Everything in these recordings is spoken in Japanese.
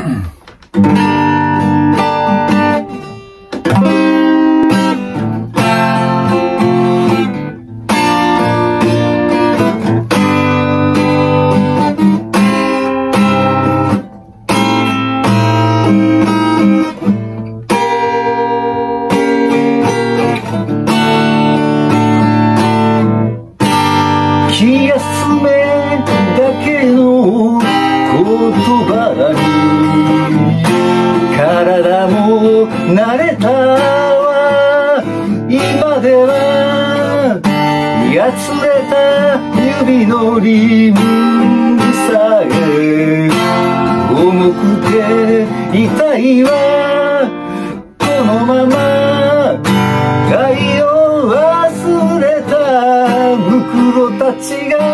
気休めだけの言葉に体も慣れたわ。今ではやつれた指のリングさえ重くて痛いわ。このまま愛を忘れた袋たちが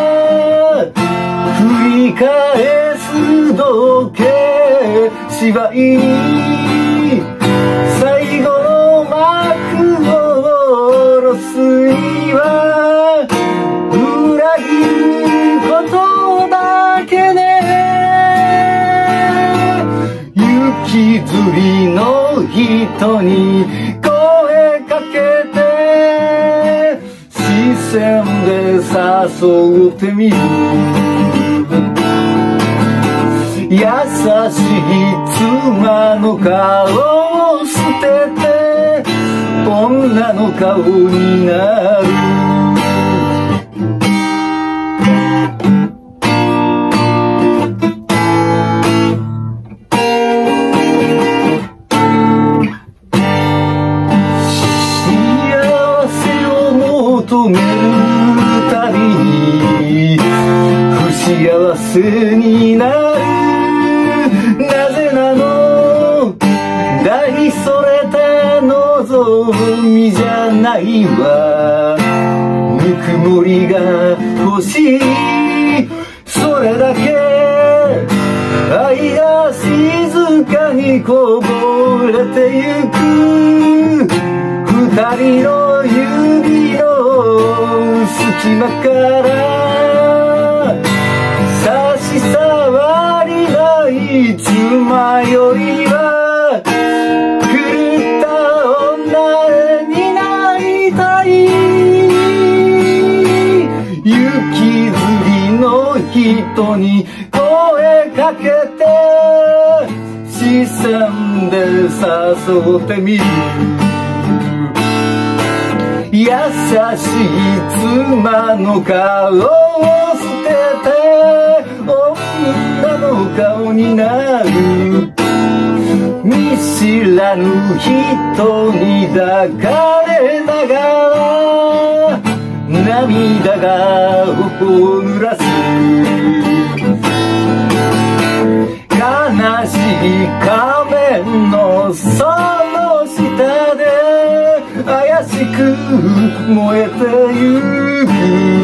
繰り返す時計芝居に最後の幕を下ろすには裏切ることだけね。雪吊りの人に声かけて視線で誘ってみる。優しい妻の顔を捨てて女の顔になる。幸せを求めるたびに不幸せになる。なぜなの？大それた望みじゃないわ。ぬくもりが欲しい、それだけ。愛が静かにこぼれてゆく。二人の指の隙間から差し障りない妻よりは狂った女になりたい。雪吊りの人に声かけて視線で誘ってみる。優しい妻の顔を捨てて女の顔になる。見知らぬ人に抱かれながら涙が頬を濡らす。悲しい仮面のその下で怪しく燃えてゆく。